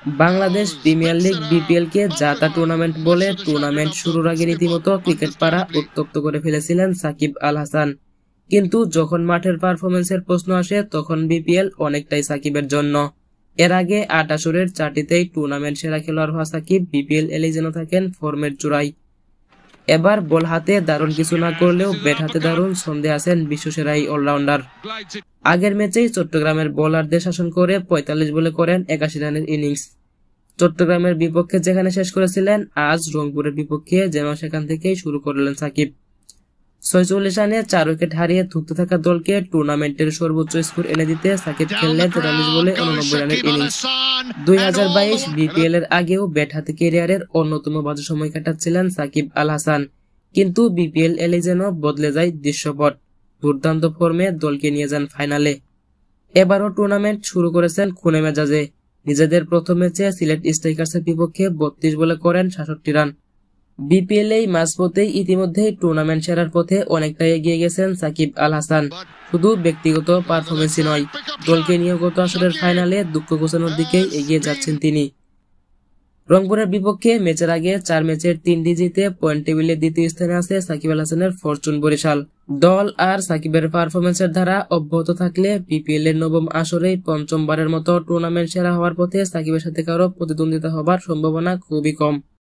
Bangladesh premier league BPL কে জাতা tournament বলে টুর্নামেন্ট শুরুর আগে রীতিমতো ক্রিকেট পাড়া উত্তপ্ত করে ফেলেছিলেন সাকিব আল হাসান। কিন্তু যখন মাঠের পারফরমেন্সের প্রশ্ন আসে তখন বিপিএল অনেকটাই সাকিবের জন্য। এর আগে ৮ আসরের ৪টিতেই টুর্নামেন্ট সেরা খেলোয়াড় হওয়া সাকিব বিপিএল এলেই যেন থাকেন ফর্মের চূড়ায়। এবার বল হাতে দারুণ কিছু না করলেও ব্যাট হাতে দারুণ ছন্দে আছেন বিশ্বসেরা এই অলরাউন্ডার। আগের ম্যাচেই চট্টগ্রামের বোলারদের শাসন করে ৪৫ বলে করেন ৮১ রানের ইনিংস। চট্টগ্রামের বিপক্ষে যেখানে শেষ করেছিলেন, আজ রংপুরের বিপক্ষে যেন সেখান থেকেই শুরু করলেন সাকিব। ৪৬ রানে ৪ উইকেট হারিয়ে ধুঁকতে থাকা দলকে টুর্নামেন্টের সর্বোচ্চ স্কোর এনে দিতে সাকিব খেললেন ৪৩ বলে ৮৯ রানের ইনিংস। ২০২২ বিপিএল এর আগেও ব্যাট হাতে ক্যারিয়ারের অন্যতম বাজে সময় কাটাচ্ছিলেন সাকিব আল হাসান, কিন্তু বিপিএল এলে যেন বদলে যায় দৃশ্যপট। দুর্দান্ত ফর্মে দলকে নিয়ে যান ফাইনালে। এবারও টুর্নামেন্ট শুরু করেছেন খুনে মেজাজে। নিজেদের প্রথম ম্যাচে সিলেট স্ট্রাইকার্সের বিপক্ষে ৩২ বলে করেন ৬৭ রান। বিপিএল এই মাঝপথেই ইতিমধ্যেই টুর্নামেন্ট সেরার পথে অনেকটাই এগিয়ে গেছেন সাকিব আল হাসান। শুধু ব্যক্তিগত পারফরমেন্সই নয়, দলকে নিয়ে গত আসরের ফাইনালে দুঃখ ঘোচানোর দিকেই এগিয়ে যাচ্ছেন তিনি। রংপুরের বিপক্ষে ম্যাচের আগে ৪ ম্যাচের ৩টি জিতে পয়েন্ট টেবিলে দ্বিতীয় স্থানে আছে সাকিব আল হাসানের ফরচুন বরিশাল। দল আর সাকিবের পারফরমেন্সের ধারা অব্যাহত থাকলে বিপিএল এর ৯ম আসরেই পঞ্চমবারের মতো টুর্নামেন্ট সেরা হওয়ার পথে সাকিবের সাথে কারো প্রতিদ্বন্দ্বিতা হবার সম্ভাবনা খুবই কম।